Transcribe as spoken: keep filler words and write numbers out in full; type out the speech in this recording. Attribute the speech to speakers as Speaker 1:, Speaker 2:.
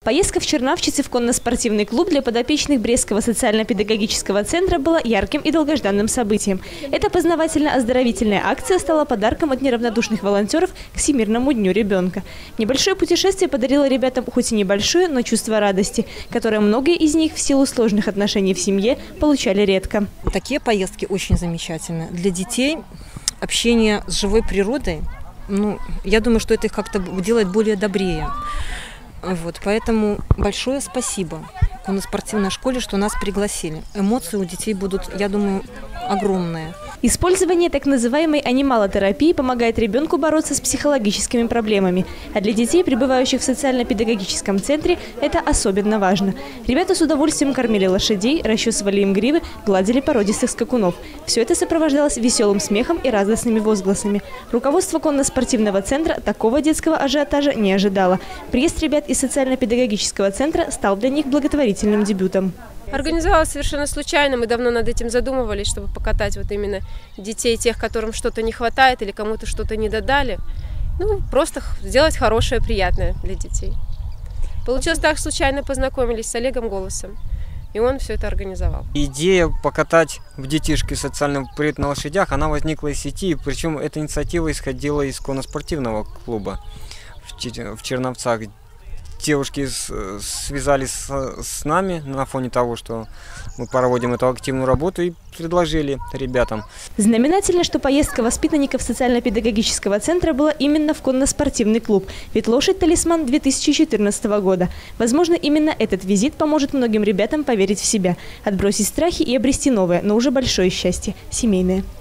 Speaker 1: Поездка в Чернавчицы в конно-спортивный клуб для подопечных Брестского социально-педагогического центра была ярким и долгожданным событием. Эта познавательно-оздоровительная акция стала подарком от неравнодушных волонтеров к Всемирному дню ребенка. Небольшое путешествие подарило ребятам хоть и небольшое, но чувство радости, которое многие из них в силу сложных отношений в семье получали редко.
Speaker 2: Такие поездки очень замечательны. Для детей общение с живой природой, ну, я думаю, что это их как-то делает более добрее. Вот, поэтому большое спасибо конно-спортивной школе, что нас пригласили. Эмоции у детей будут, я думаю, огромные.
Speaker 1: Использование так называемой анималотерапии помогает ребенку бороться с психологическими проблемами. А для детей, пребывающих в социально-педагогическом центре, это особенно важно. Ребята с удовольствием кормили лошадей, расчесывали им гривы, гладили породистых скакунов. Все это сопровождалось веселым смехом и радостными возгласами. Руководство конно-спортивного центра такого детского ажиотажа не ожидало. Приезд ребят из социально-педагогического центра стал для них благотворительным дебютом.
Speaker 3: Организовалась совершенно случайно, мы давно над этим задумывались, чтобы покатать вот именно детей, тех, которым что-то не хватает или кому-то что-то не додали. Ну, просто сделать хорошее, приятное для детей. Получилось так, случайно познакомились с Олегом Голосом, и он все это организовал.
Speaker 4: Идея покатать в детишке социальный привет на лошадях, она возникла из сети, причем эта инициатива исходила из конно-спортивного клуба в Черновцах. Девушки связались с нами на фоне того, что мы проводим эту активную работу, и предложили ребятам.
Speaker 1: Знаменательно, что поездка воспитанников социально-педагогического центра была именно в конно-спортивный клуб. Ведь лошадь – талисман две тысячи четырнадцатого года. Возможно, именно этот визит поможет многим ребятам поверить в себя, отбросить страхи и обрести новое, но уже большое счастье – семейное.